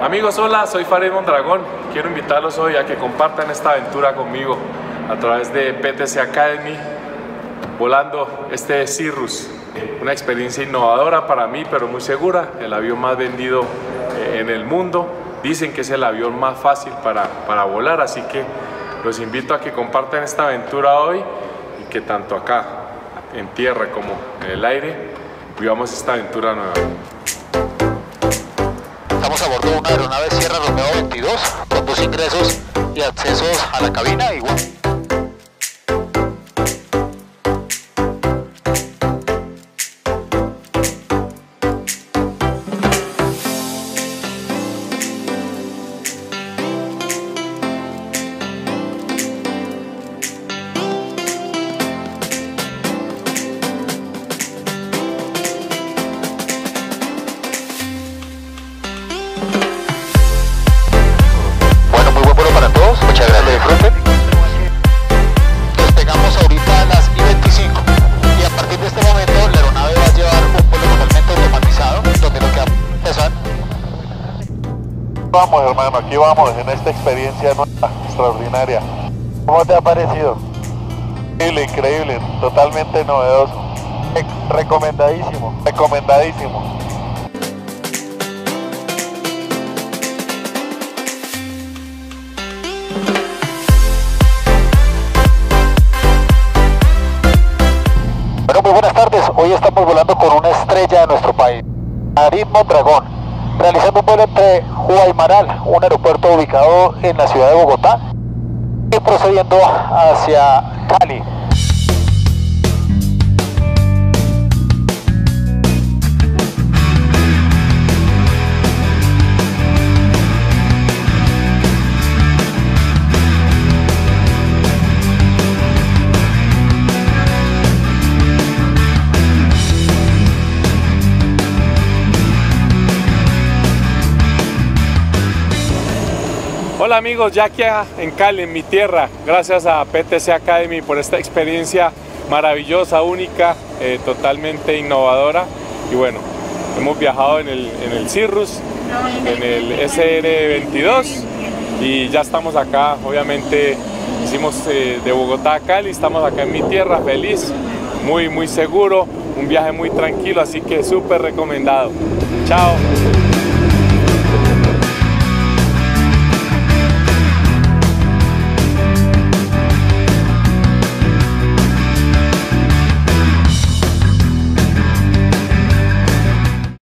Amigos, hola, soy Farid Mondragón. Quiero invitarlos hoy a que compartan esta aventura conmigo a través de PTC Academy, volando este Cirrus. Una experiencia innovadora para mí, pero muy segura. El avión más vendido en el mundo. Dicen que es el avión más fácil para volar, así que los invito a que compartan esta aventura hoy y que tanto acá, en tierra como en el aire, vivamos esta aventura nueva. Estamos a bordo de una aeronave Sierra Romeo 22 con 2 ingresos y accesos a la cabina igual. Despegamos ahorita a las I-25 y a partir de este momento la aeronave va a llevar un vuelo totalmente automatizado donde lo que va a empezar. Vamos, hermano, aquí vamos en esta experiencia nueva, extraordinaria. ¿Cómo te ha parecido? Increíble, increíble, totalmente novedoso. Recomendadísimo, recomendadísimo. Bueno, muy buenas tardes. Hoy estamos volando con una estrella de nuestro país, Farid Mondragón, realizando un vuelo entre Guaymaral, un aeropuerto ubicado en la ciudad de Bogotá, y procediendo hacia Cali. Hola amigos, ya aquí en Cali, en mi tierra, gracias a PTC Academy por esta experiencia maravillosa, única, totalmente innovadora. Y bueno, hemos viajado en el Cirrus, en el SR-22 y ya estamos acá. Obviamente hicimos de Bogotá a Cali, estamos acá en mi tierra, feliz, muy seguro, un viaje muy tranquilo, así que súper recomendado. Chao.